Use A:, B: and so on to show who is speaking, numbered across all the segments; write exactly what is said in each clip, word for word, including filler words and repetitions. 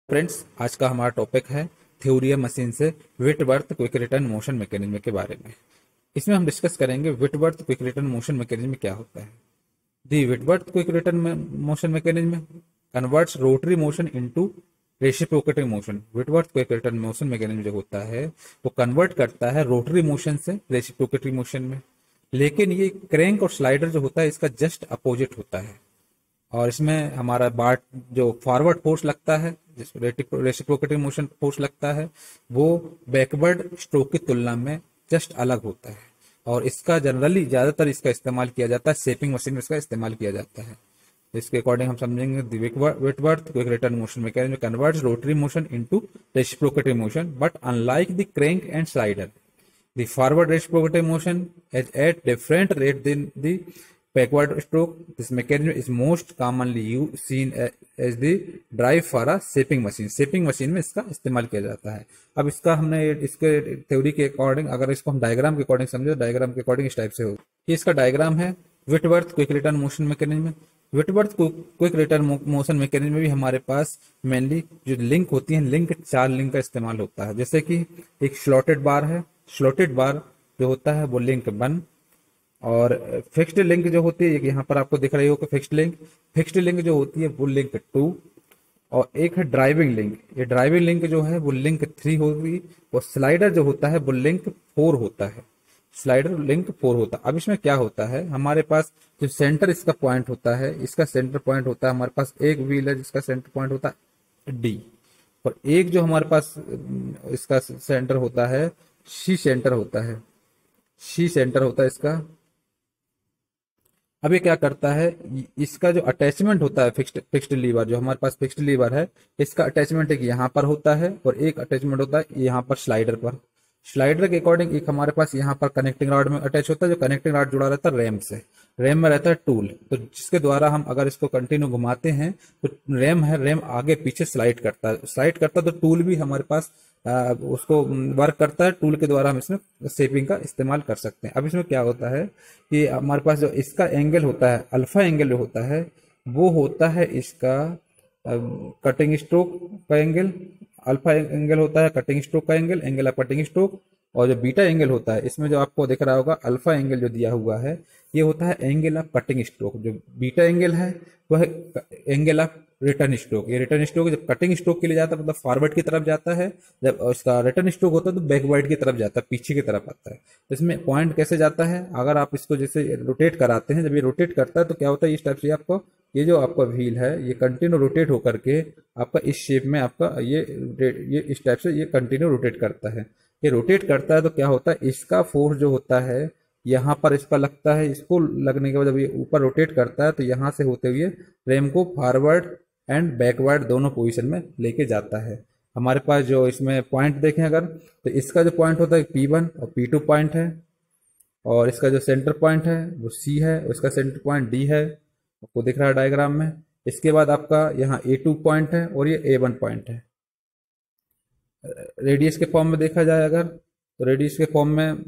A: Friends, आज का हमारा टॉपिक है थ्योरी मशीन से Whitworth quick return motion mechanism के बारे में। इसमें हम डिस्कस करेंगे Whitworth quick return motion mechanism क्या होता है। The Whitworth quick return motion mechanism converts rotary motion into reciprocating motion. Whitworth quick return motion mechanism जो होता है वो कन्वर्ट करता है रोटरी मोशन से रेसिप्रोकेटिंग मोशन में, लेकिन ये क्रैंक और स्लाइडर जो होता है इसका जस्ट अपोजिट होता है। और इसमें हमारा बाट जो फॉरवर्ड फोर्स लगता है, रेसिप्रोकेटिंग मोशन फोर्स लगता है, वो बैकवर्ड स्ट्रोक की तुलना में जस्ट अलग होता है। और इसका जनरली ज्यादातर इसका इस्तेमाल किया जाता है शेपिंग मशीन में, इसका इस्तेमाल किया जाता है। इसके अकॉर्डिंग हम समझेंगे Whitworth quick return motion mechanism converts rotary motion into reciprocating motion, but unlike the crank and slider the forward reciprocating motion is at different rate than the backward stroke. This mechanism is most commonly used, seen as the drive for a shaping machine. shaping machine में इसका इस्तेमाल किया जाता है। अब इसका हमने इसके थ्योरी के अकॉर्डिंग अगर इसको हम डायग्राम के अकॉर्डिंग समझे, डायग्राम के अकॉर्डिंग इस टाइप से हो। ये इसका डायग्राम है Whitworth quick return motion mechanism. Whitworth quick return motion mechanism में भी हमारे पास मेनली जो लिंक होती है, लिंक चार लिंक का इस्तेमाल होता है। जैसे कि एक स्लॉटेड बार है, स्लॉटेड बार जो होता है वो लिंक वन, और फिक्स्ड लिंक जो होती है यहाँ पर आपको दिख रही होगा फिक्स्ड लिंक। फिक्स्ड लिंक जो होती है वो लिंक टू, और एक है ड्राइविंग लिंक। ये ड्राइविंग लिंक जो है वो लिंक थ्री होगी, और स्लाइडर जो होता है वो लिंक फोर होता है। स्लाइडर लिंक फोर होता है। अब इसमें क्या होता है, हमारे पास जो सेंटर इसका पॉइंट होता है, इसका सेंटर पॉइंट होता है हमारे पास एक व्हील है जिसका सेंटर पॉइंट होता है डी, और एक जो हमारे पास इसका सेंटर होता है सी सेंटर होता है, सी सेंटर होता है इसका। अब ये क्या करता है, इसका जो अटैचमेंट होता है फिक्स्ड फिक्स्ड लीवर, जो हमारे पास फिक्स्ड लीवर है, इसका अटैचमेंट एक यहाँ पर होता है और एक अटैचमेंट होता है यहाँ पर स्लाइडर पर। स्लाइडर के अकॉर्डिंग एक हमारे पास यहाँ पर कनेक्टिंग रॉड में अटैच होता है, जो कनेक्टिंग रॉड जुड़ा रहता है रैम से। रैम में रहता है टूल, तो जिसके द्वारा हम अगर इसको कंटिन्यू घुमाते हैं तो रैम है, रैम आगे पीछे स्लाइड करता है, स्लाइड करता है तो टूल भी हमारे पास आ, उसको वर्क करता है। टूल के द्वारा हम इसमें शेपिंग का इस्तेमाल कर सकते हैं। अब इसमें क्या होता है कि हमारे पास जो इसका एंगल होता है, अल्फा एंगल जो होता है वो होता है इसका कटिंग स्ट्रोक का एंगल। अल्फा एंगल होता है कटिंग स्ट्रोक का angle, angle of cutting stroke. और जो बीटा एंगल होता है, इसमें जो आपको दिख रहा होगा अल्फा एंगल जो दिया हुआ है, ये होता है एंगल ऑफ कटिंग स्ट्रोक। जो बीटा एंगल है वह एंगल ऑफ रिटर्न स्ट्रोक। ये रिटर्न स्ट्रोक जब कटिंग स्ट्रोक के लिए जाता है मतलब फॉरवर्ड की तरफ जाता है, जब उसका रिटर्न स्ट्रोक होता है तो बैकवर्ड की तरफ जाता है, पीछे की तरफ आता है। इसमें पॉइंट कैसे जाता है, अगर आप इसको जैसे रोटेट कराते हैं, जब ये रोटेट करता है तो क्या होता है, इस टाइप से आपको ये जो आपका व्हील है ये कंटिन्यू रोटेट होकर के आपका इस शेप में आपका ये ये इस टाइप से ये कंटिन्यू रोटेट करता है। ये रोटेट करता है तो क्या होता है, इसका फोर्स जो होता है यहाँ पर इसका लगता है, इसको लगने के बाद जब ये ऊपर रोटेट करता है तो यहाँ से होते हुए रैम को फॉरवर्ड एंड बैकवर्ड दोनों पोजीशन में लेके जाता है। हमारे पास जो इसमें पॉइंट देखें अगर, तो इसका जो पॉइंट होता है पी वन और पी टू पॉइंट है, और इसका जो सेंटर पॉइंट है वो सी है, उसका सेंटर पॉइंट डी है, आपको दिख रहा है डायग्राम में। इसके बाद आपका यहाँ ए टू पॉइंट है और ये ए वन पॉइंट है। रेडियस के फॉर्म में देखा जाए अगर, तो रेडियस के फॉर्म में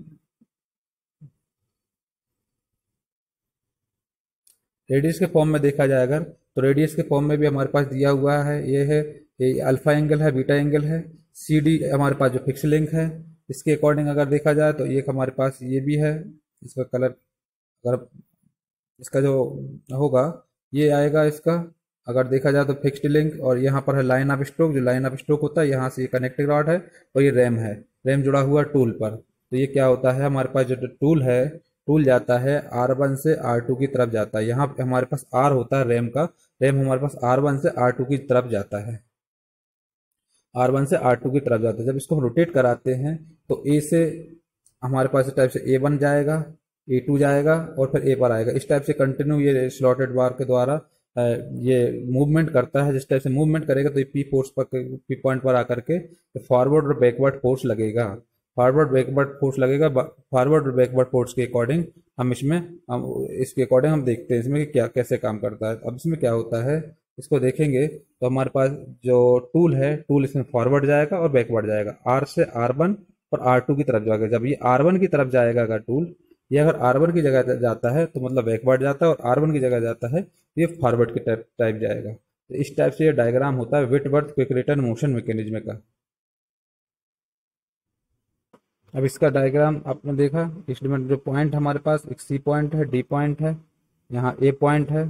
A: रेडियस के फॉर्म में देखा जाए अगर, तो रेडियस के फॉर्म में भी हमारे पास दिया हुआ है, ये है ये अल्फा एंगल है, बीटा एंगल है, सी डी हमारे पास जो फिक्स लिंक है। इसके अकॉर्डिंग अगर देखा जाए तो एक हमारे पास ये भी है, इसका कलर अगर इसका जो होगा ये आएगा इसका, अगर देखा जाए तो फिक्स्ड लिंक, और यहाँ पर है लाइन ऑफ स्ट्रोक। जो लाइन ऑफ स्ट्रोक होता है यहाँ से ये कनेक्टिंग रॉड है और ये रैम है, रैम जुड़ा हुआ टूल पर। तो ये क्या होता है, हमारे पास जो टूल है, टूल जाता है आर वन से आर टू की तरफ जाता है। यहाँ पे हमारे पास आर होता है रैम का, रैम हमारे पास आर वन से आर टू की तरफ जाता है, आर वन से आर टू की तरफ जाता है। जब इसको रोटेट कराते हैं तो ए से हमारे पास इस टाइप से ए वन जाएगा, ए टू जाएगा और फिर ए पर आएगा। इस टाइप से कंटिन्यू ये स्लॉटेड बार के द्वारा ये मूवमेंट करता है। जिस टाइप से मूवमेंट करेगा तो ये पी फोर्स पर, पी पॉइंट पर आकर के फॉरवर्ड और बैकवर्ड फोर्स लगेगा, फॉरवर्ड बैकवर्ड फोर्स लगेगा। फॉरवर्ड और बैकवर्ड फोर्स के अकॉर्डिंग हम इसमें हम इसके अकॉर्डिंग हम देखते हैं इसमें क्या कैसे काम करता है। अब इसमें क्या होता है, इसको देखेंगे तो हमारे पास जो टूल है, टूल इसमें फॉरवर्ड जाएगा और बैकवर्ड जाएगा, आर से आर वन और आर टू की तरफ जाएगा। जब ये आर वन की तरफ जाएगा अगर टूल, ये अगर आर वन की जगह जाता है तो मतलब बैकवर्ड जाता है, और आर वन की जगह जाता है ये फॉरवर्ड की टाइप टाइप जाएगा। तो इस टाइप से ये डायग्राम होता है Whitworth quick return motion mechanism का। अब इसका डायग्राम आपने देखा, इसमें जो पॉइंट हमारे पास एक सी पॉइंट है, डी पॉइंट है, यहाँ ए पॉइंट है,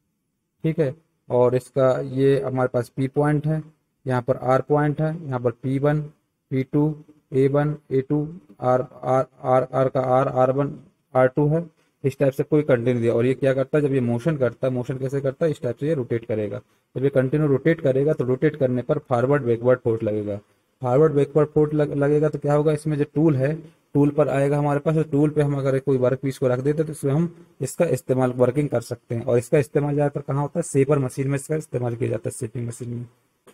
A: ठीक है, और इसका ये हमारे पास पी पॉइंट है, यहाँ पर आर पॉइंट है, यहाँ पर P one, P two, A one, A two, R R R R का R R one, R two है। इस टाइप से कोई कंटिन्यू दिया, और ये क्या करता है, जब ये मोशन करता है, मोशन कैसे करता है, इस टाइप से ये रोटेट करेगा। जब ये कंटिन्यू रोटेट करेगा तो रोटेट करने पर फॉरवर्ड बैकवर्ड फोर्स लगेगा। फॉरवर्ड बैकवर्ड फोर्स लग, लगेगा तो क्या होगा, इसमें जो टूल है, टूल पर आएगा हमारे पास, तो टूल पे हम अगर कोई वर्क पीस को रख देते तो इसमें हम इसका इस्तेमाल वर्किंग कर सकते हैं। और इसका इस्तेमाल ज़्यादातर कहाँ होता है, सेपर मशीन में इसका इस्तेमाल किया जाता है, शेपिंग मशीन में।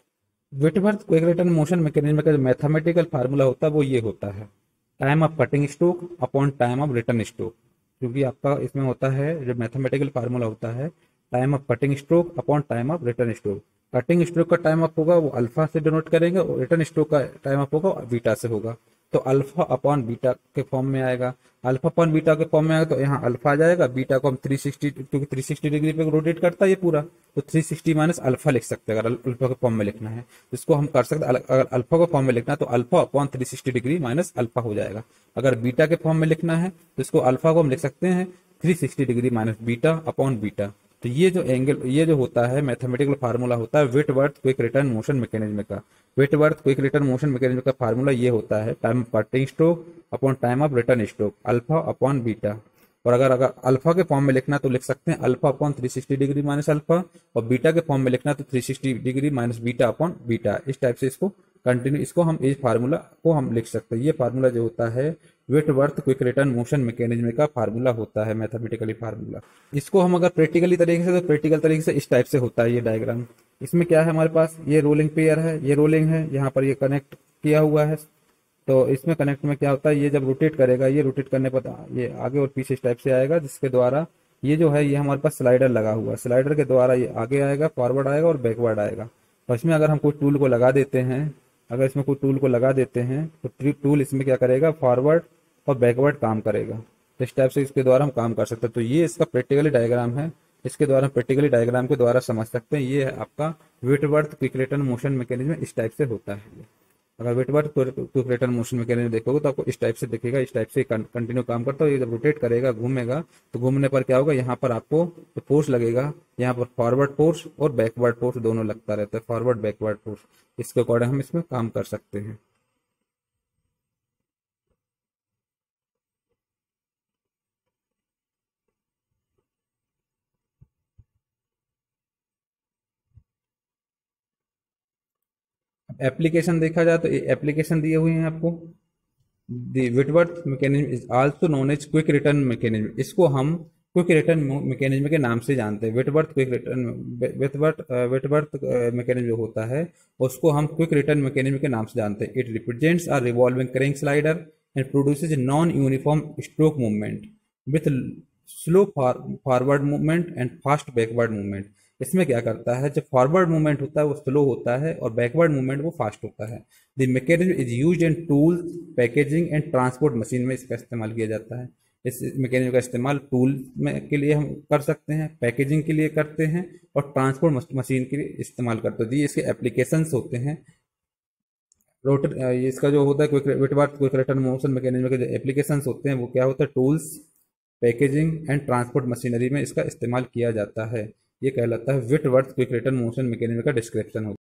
A: Whitworth quick return motion mechanism का जो मैथमेटिकल फार्मूला होता है वो ये होता है, time of cutting stroke upon time of return stroke. क्योंकि आपका इसमें होता है जो मैथमेटिकल फार्मूला होता है, time of cutting stroke upon time of return stroke. Cutting stroke का टाइम ऑफ होगा वो अल्फा से डिनोट करेंगे, और रिटर्न स्ट्रोक का टाइम ऑफ होगा बीटा से होगा। तो अल्फा अपॉन बीटा के फॉर्म में आएगा, अल्फा अपॉन बीटा के फॉर्म में आएगा, तो यहाँ अल्फा आ जाएगा, बीटा को हम थ्री सिक्सटी, क्योंकि थ्री सिक्सटी डिग्री पे रोटेट करता है ये पूरा, तो थ्री सिक्सटी माइनस अल्फा लिख सकते हैं अगर अल्फा के फॉर्म में लिखना है, इसको हम कर सकते हैं। अगर अल्फा को फॉर्म में लिखना है तो alpha upon three sixty degree minus alpha हो जाएगा। अगर बीटा के फॉर्म में लिखना है तो इसको अल्फा को हम लिख सकते हैं three sixty degree minus beta upon beta. तो ये जो एंगल, ये जो होता है मैथमेटिकल फार्मूला होता है Whitworth quick return motion mechanism का। Whitworth quick return motion mechanism का फार्मूला ये होता है, time of cutting stroke upon time of return stroke, alpha upon beta. और अगर अगर अल्फा के फॉर्म में लिखना तो लिख सकते हैं alpha upon three sixty degree minus alpha, और बीटा के फॉर्म में लिखना तो three sixty degree minus beta upon beta. इस टाइप से इसको कंटिन्यू, इसको हम इस फार्मूला को हम लिख सकते हैं। ये फार्मूला जो होता है Whitworth quick return motion mechanism का फार्मूला होता है, मैथमेटिकली फार्मूला। इसको हम अगर प्रैक्टिकली तरीके से, तो प्रैक्टिकल तरीके से इस टाइप से होता है ये डायग्राम। इसमें क्या है, हमारे पास ये रोलिंग पेयर है, ये रोलिंग है, यहाँ पर ये कनेक्ट किया हुआ है। तो इसमें कनेक्ट में क्या होता है, ये जब रोटेट करेगा, ये रोटेट करने पर ये आगे और पीछे इस टाइप से आएगा, जिसके द्वारा ये जो है, ये हमारे पास स्लाइडर लगा हुआ है, स्लाइडर के द्वारा ये आगे आएगा, फॉरवर्ड आएगा और बैकवर्ड आएगा। और इसमें अगर हम कोई टूल को लगा देते हैं, अगर इसमें कोई टूल को लगा देते हैं तो टूल इसमें क्या करेगा, फॉरवर्ड और बैकवर्ड काम करेगा। तो इस टाइप से इसके द्वारा हम काम कर सकते हैं। तो ये इसका प्रैक्टिकली डायग्राम है, इसके द्वारा प्रैक्टिकली डायग्राम के द्वारा समझ सकते हैं। ये है आपका Whitworth quick return motion mechanism, इस टाइप से होता है। अगर Whitworth quick return motion mechanism देखोगे तो आपको इस टाइप से दिखेगा, इस टाइप से कंटिन्यू काम करता है। ये जब रोटेट करेगा, घूमेगा, तो घूमने पर क्या होगा, यहाँ पर आपको फोर्स लगेगा, यहाँ पर फॉरवर्ड फोर्स और बैकवर्ड फोर्स दोनों लगता रहता है, फॉरवर्ड बैकवर्ड फोर्स। इसके अकॉर्डिंग हम इसमें काम कर सकते हैं। एप्लीकेशन देखा जाए तो एप्लीकेशन दिए हुए हैं आपको। The Whitworth mechanism is also known as quick return mechanism, इसको हम क्विक रिटर्न मैकेनिज्म के नाम से जानते हैं। Whitworth quick return Whitworth Whitworth mechanism जो होता है उसको हम क्विक रिटर्न मैकेनिज्म के नाम से जानते हैं। It represents a revolving crank slider and produces non uniform stroke movement with slow forward movement and fast backward movement. इसमें क्या करता है, जब फॉरवर्ड मूवमेंट होता है वो स्लो होता है और बैकवर्ड मूवमेंट वो फास्ट होता है। The mechanism is used in tools, packaging and transport machine में इसका इस्तेमाल किया जाता है। इस मैकेनिज्म का इस्तेमाल टूल में के लिए हम कर सकते हैं, पैकेजिंग के लिए करते हैं और ट्रांसपोर्ट मशीन के लिए इस्तेमाल करते हैं। तो ये इसके एप्लीकेशंस होते हैं। रोटर इसका जो होता है quick Whitworth quick return motion mechanism के जो एप्लीकेशंस होते हैं वो क्या होता है, tools, packaging and transport machinery में इसका इस्तेमाल किया जाता है। ये कहलाता है Whitworth quick return motion mechanism का डिस्क्रिप्शन होता है।